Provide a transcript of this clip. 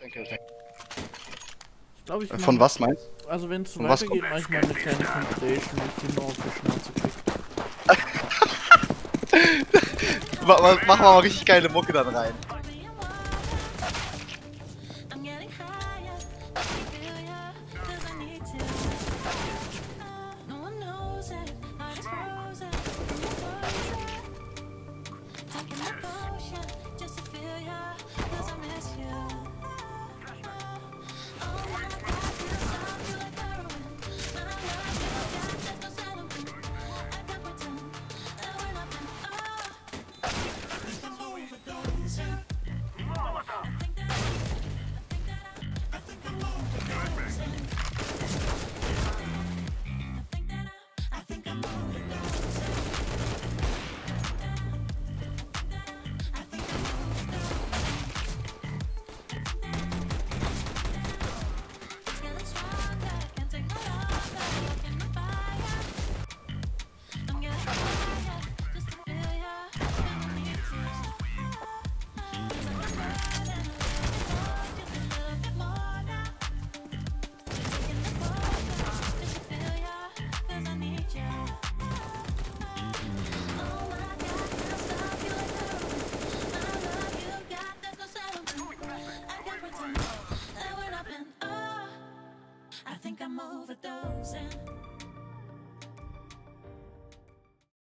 Danke, danke. Ich glaube, ich Von was meinst du? Also wenn es so von was weitergeht, mache ich mal eine kleine Compilation, wie viel noch auf die Schnauze kriegt. Machen wir mal richtig geile Mucke dann rein. I think I'm over those.